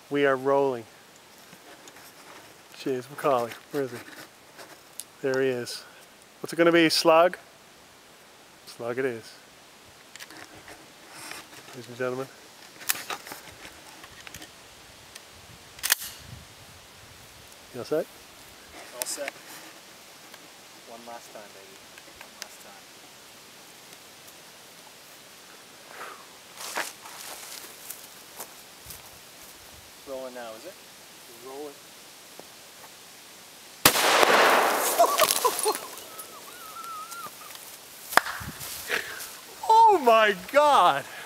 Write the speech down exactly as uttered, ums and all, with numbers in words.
We are rolling. Jeez, Macaulay, where is he? There he is. What's it going to be, slug? Slug it is. Ladies and gentlemen. You all set? All set. One last time, baby. One last time. Rolling now, is it? We're rolling. Oh my God!